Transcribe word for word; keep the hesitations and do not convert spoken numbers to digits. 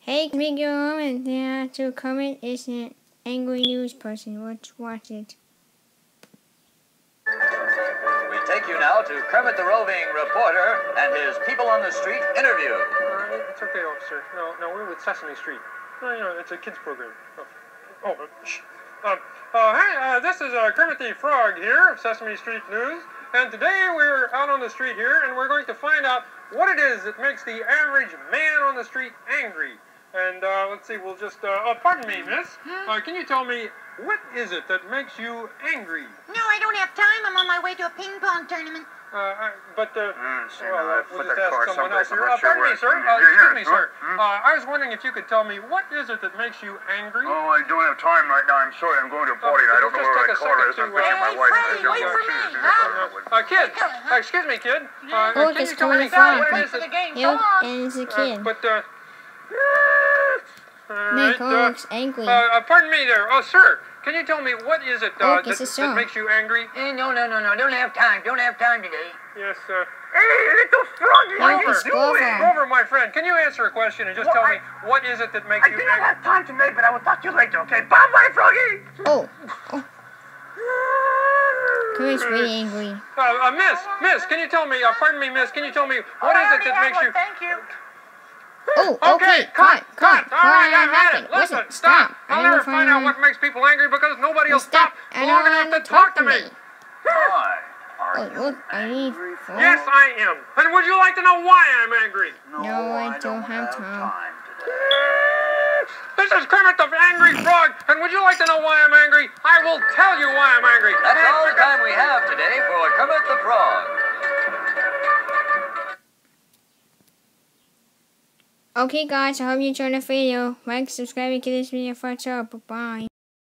Hey, Gabriel Roman, yeah, so Kermit is an angry news person. Let's watch it. We take you now to Kermit the Roving Reporter and his People on the Street interview. Uh, it's okay, officer. No, no, we're with Sesame Street. No, you know, it's a kids program. Oh, oh uh, shh. Uh, uh, hey, uh, this is uh, Kermit the Frog here of Sesame Street News. And today we're out on the street here, and we're going to find out what it is that makes the average man on the street angry. And uh, let's see, we'll just, uh, oh, pardon me, miss. Uh, can you tell me, what is it that makes you angry? No, I don't have time. I'm on my way to a ping pong tournament. Uh, I, but, uh, Mm, see, well, no, uh, put we'll that just car ask someone else someplace. I'm here. not Uh, sure pardon me, where. sir. Mm, Uh, yeah, excuse yeah, me, sure. sir. Mm. Uh, I was wondering if you could tell me, what is it that makes you angry? Oh, I don't have time right now. I'm sorry. I'm going to a party, and I don't know just where take my a car second is. I'm to, uh, picking my Hey, wife. Freddie, I don't wait know for where she me, is. huh? Uh, kid, uh, excuse me, kid. Uh, Oh, can it's you tell me coming from what Wait is for the it? game. you So long. and it's a Uh, kid. but, uh, My alright, car uh, looks angry. uh, uh, pardon me there. Oh, sir, can you tell me what is it Oh, uh, it's a that, song. that makes you angry? Eh, no, no, no, no. Don't have time. Don't have time today. Yes, uh, Hey, little froggy, No, what it's are you Grover. doing? Grover, my friend, can you answer a question and just Well, tell I- me what is it that makes I you do not angry? have time today, but I will talk to you later, okay? Bye-bye, froggy! Oh, oh, Kermit's really angry. Uh, uh, miss, miss, can you tell me, uh, pardon me, miss, can you tell me what is it that makes you... Thank you. Oh, Okay, okay, cut, cut. All right, Quiet, I've had it. nothing. Listen, Listen, stop. I'll I never will find out find what makes people angry because nobody will Stop. stop I long don't enough want to talk to me. Why are Oh, you look, I need angry? phone. Yes, I am. And would you like to know why I'm angry? No, I don't have time. today. This is Kermit the Angry Frog, and would you like to know why I'm angry? I will tell you why I'm angry. That's all the time we have today for Kermit the Frog. Okay, guys, I hope you enjoyed the video. Like, subscribe, and give this video a thumbs up. Bye-bye.